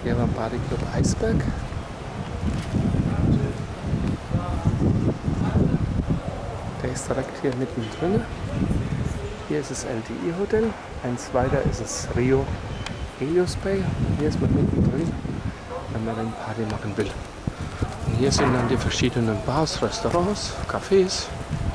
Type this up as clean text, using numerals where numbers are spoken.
Hier beim Badeclub Eisberg. Der ist direkt hier mittendrin. Hier ist das LTI Hotel. Eins weiter ist das Rio Helios Bay. Hier ist man mittendrin, wenn man eine Party machen will. Und hier sind dann die verschiedenen Bars, Restaurants, Cafés.